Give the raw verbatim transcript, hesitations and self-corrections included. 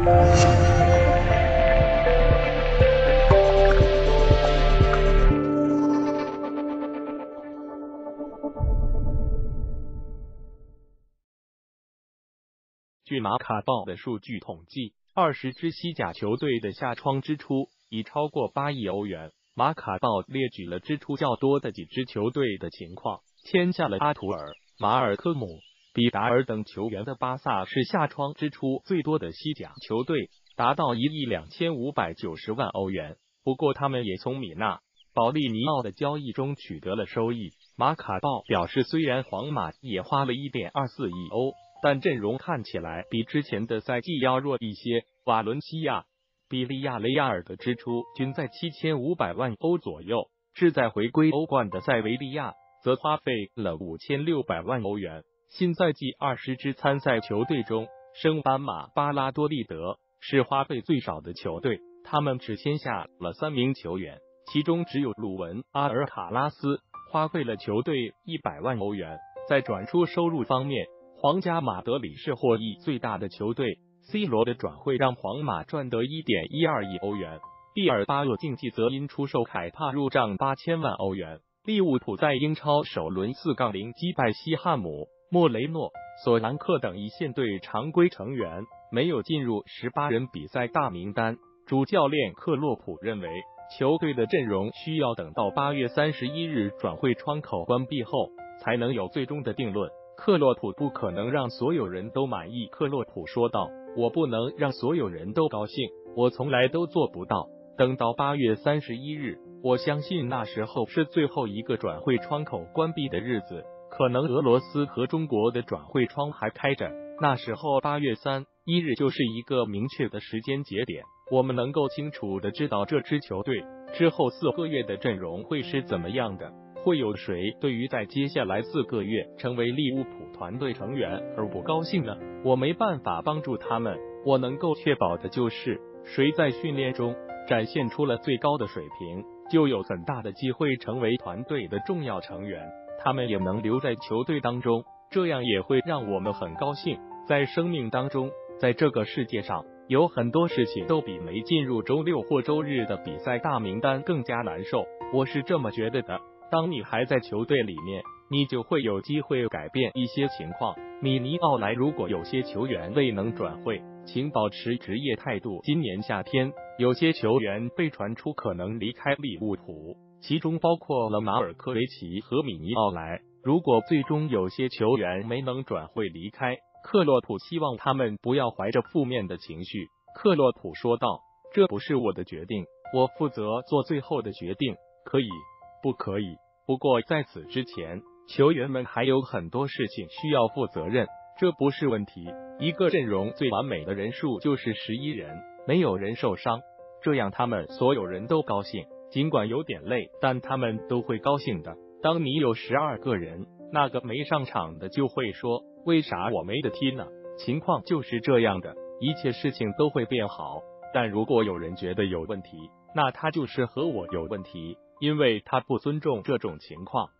据马卡报的数据统计，二十支西甲球队的夏窗支出已超过八亿欧元。马卡报列举了支出较多的几支球队的情况，签下了阿图尔、马尔科姆、比达尔等球员的巴萨是夏窗支出最多的西甲球队，达到一亿两千五百九十万欧元。不过他们也从米纳、保利尼奥的交易中取得了收益。马卡报表示，虽然皇马也花了 一点二四亿欧，但阵容看起来比之前的赛季要弱一些。瓦伦西亚、比利亚雷亚尔的支出均在七千五百万欧左右，志在回归欧冠的塞维利亚则花费了五千六百万欧元。新赛季二十支参赛球队中，升班马巴拉多利德是花费最少的球队，他们只签下了三名球员，其中只有鲁文·阿尔卡拉斯花费了球队一百万欧元。在转出收入方面，皇家马德里是获益最大的球队 ，C 罗的转会让皇马赚得 一点一二亿欧元。毕尔巴鄂竞技则因出售凯帕入账八千万欧元。利物浦在英超首轮 四比零 击败西汉姆，莫雷诺、索兰克等一线队常规成员没有进入十八人比赛大名单。主教练克洛普认为，球队的阵容需要等到八月三十一日转会窗口关闭后才能有最终的定论。克洛普不可能让所有人都满意，克洛普说道，我不能让所有人都高兴，我从来都做不到。等到八月三十一日，我相信那时候是最后一个转会窗口关闭的日子，可能俄罗斯和中国的转会窗还开着，那时候八月三十一日就是一个明确的时间节点，我们能够清楚的知道这支球队之后四个月的阵容会是怎么样的。会有谁对于在接下来四个月成为利物浦团队成员而不高兴呢？我没办法帮助他们，我能够确保的就是谁在训练中展现出了最高的水平，就有很大的机会成为团队的重要成员，他们也能留在球队当中，这样也会让我们很高兴。在生命当中，在这个世界上有很多事情都比没进入周六或周日的比赛大名单更加难受，我是这么觉得的。当你还在球队里面，你就会有机会改变一些情况。米尼奥莱，如果有些球员未能转会，请保持职业态度。今年夏天，有些球员被传出可能离开利物浦，其中包括了马尔科维奇和米尼奥莱。如果最终有些球员没能转会离开，克洛普希望他们不要怀着负面的情绪。克洛普说道，这不是我的决定，我负责做最后的决定，可以不可以？不过在此之前，球员们还有很多事情需要负责任，这不是问题。一个阵容最完美的人数就是十一人，没有人受伤，这样他们所有人都高兴，尽管有点累，但他们都会高兴的。当你有十二个人，那个没上场的就会说，为啥我没得踢呢？情况就是这样的，一切事情都会变好。但如果有人觉得有问题，那他就是和我有问题，因为他不尊重这种情况。